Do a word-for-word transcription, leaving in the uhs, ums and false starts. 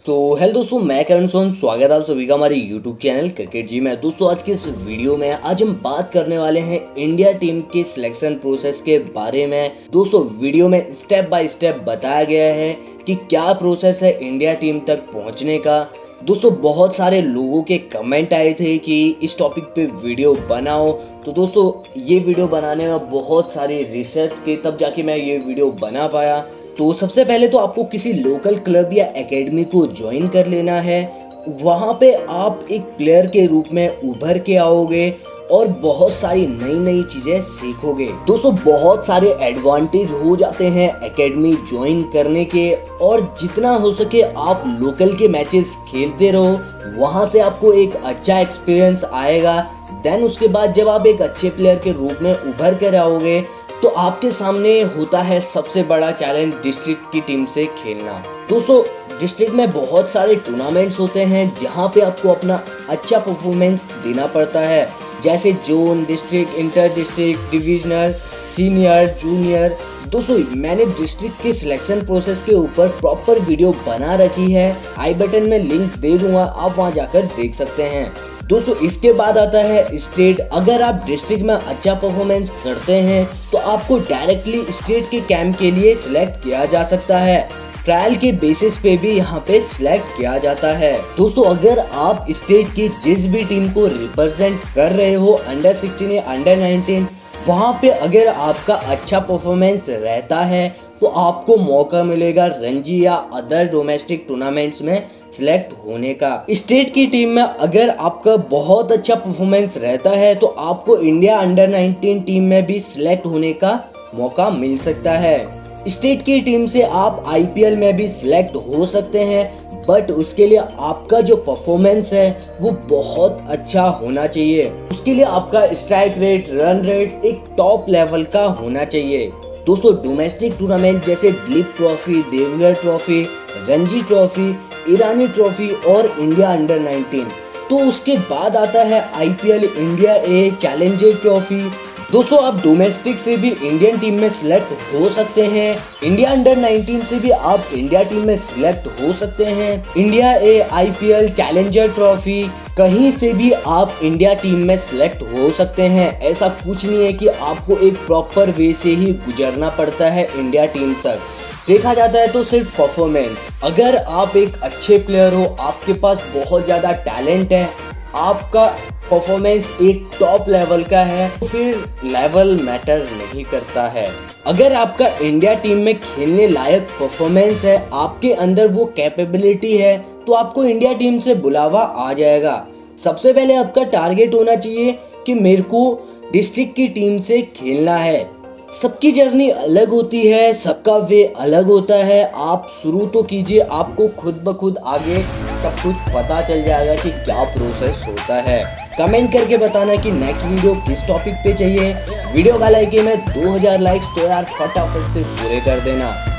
तो हेलो दोस्तों, मैं करण सोन, स्वागत है आप सभी का हमारे यूट्यूब चैनल क्रिकेट जी में। दोस्तों आज की इस वीडियो में आज हम बात करने वाले हैं इंडिया टीम के सिलेक्शन प्रोसेस के बारे में। दोस्तों वीडियो में स्टेप बाय स्टेप बताया गया है कि क्या प्रोसेस है इंडिया टीम तक पहुंचने का। दोस्तों बहुत सारे लोगों के कमेंट आए थे कि इस टॉपिक पे वीडियो बनाओ, तो दोस्तों ये वीडियो बनाने में बहुत सारी रिसर्च के तब जाके मैं ये वीडियो बना पाया। तो सबसे पहले तो आपको किसी लोकल क्लब या एकेडमी को ज्वाइन कर लेना है। वहाँ पे आप एक प्लेयर के रूप में उभर के आओगे और बहुत सारी नई नई चीजें सीखोगे। दोस्तों बहुत सारे एडवांटेज हो जाते हैं एकेडमी ज्वाइन करने के, और जितना हो सके आप लोकल के मैचेस खेलते रहो, वहाँ से आपको एक अच्छा एक्सपीरियंस आएगा। देन उसके बाद जब आप एक अच्छे प्लेयर के रूप में उभर कर आओगे तो आपके सामने होता है सबसे बड़ा चैलेंज डिस्ट्रिक्ट की टीम से खेलना। दोस्तों डिस्ट्रिक्ट में बहुत सारे टूर्नामेंट्स होते हैं जहां पे आपको अपना अच्छा परफॉर्मेंस देना पड़ता है, जैसे zone, district, inter district, divisional, senior, junior. दोस्तों मैंने डिस्ट्रिक्ट के सिलेक्शन प्रोसेस के ऊपर प्रॉपर वीडियो बना रखी है, आई बटन में लिंक दे दूंगा, आप वहां जाकर देख सकते हैं। दोस्तों इसके बाद आता है स्टेट। अगर आप डिस्ट्रिक्ट में अच्छा परफॉर्मेंस करते हैं तो आपको डायरेक्टली स्टेट के कैंप के लिए सिलेक्ट किया जा सकता है। ट्रायल के बेसिस पे भी यहाँ पे सिलेक्ट किया जाता है। दोस्तों अगर आप स्टेट की जिस भी टीम को रिप्रेजेंट कर रहे हो, अंडर सिक्सटीन या अंडर नाइनटीन, वहाँ पे अगर आपका अच्छा परफॉर्मेंस रहता है तो आपको मौका मिलेगा रणजी या अदर डोमेस्टिक टूर्नामेंट्स में सिलेक्ट होने का। स्टेट की टीम में अगर आपका बहुत अच्छा परफॉर्मेंस रहता है तो आपको इंडिया अंडर नाइनटीन टीम में भी सिलेक्ट होने का मौका मिल सकता है। स्टेट की टीम से आप आईपीएल में भी सिलेक्ट हो सकते हैं, बट उसके लिए आपका जो परफॉर्मेंस है वो बहुत अच्छा होना चाहिए। उसके लिए आपका स्ट्राइक रेट, रन रेट एक टॉप लेवल का होना चाहिए। दोस्तों डोमेस्टिक टूर्नामेंट जैसे Duleep trophy, Deodhar trophy, Ranji trophy, Irani trophy और इंडिया अंडर नाइनटीन, तो उसके बाद आता है IPL, India A, challenger trophy. दोस्तों आप डोमेस्टिक से भी इंडियन टीम में सिलेक्ट हो सकते हैं, इंडिया अंडर नाइनटीन से भी आप इंडिया टीम में सिलेक्ट हो सकते हैं। India A, IPL, challenger trophy, कहीं से भी आप इंडिया टीम में सिलेक्ट हो सकते हैं। ऐसा कुछ नहीं है कि आपको एक प्रॉपर वे से ही गुजरना पड़ता है इंडिया टीम तक। देखा जाता है तो सिर्फ परफॉर्मेंस। अगर आप एक अच्छे प्लेयर हो, आपके पास बहुत ज़्यादा टैलेंट है, आपका परफॉर्मेंस एक टॉप लेवल का है, तो फिर लेवल मैटर नहीं करता है। अगर आपका इंडिया टीम में खेलने लायक परफॉर्मेंस है, आपके अंदर वो कैपेबिलिटी है, तो आपको इंडिया टीम से बुलावा आ जाएगा। सबसे पहले आपका टारगेट होना चाहिए कि मेरे को डिस्ट्रिक्ट की टीम से खेलना है। सबकी जर्नी अलग होती है, सबका वे अलग होता है। आप शुरू तो कीजिए, आपको खुद ब खुद आगे सब कुछ पता चल जाएगा कि क्या प्रोसेस होता है। कमेंट करके बताना कि नेक्स्ट वीडियो किस टॉपिक पे चाहिए। वीडियो का लाइक है दो हज़ार लाइक्स तो यार फटाफट से पूरे कर देना।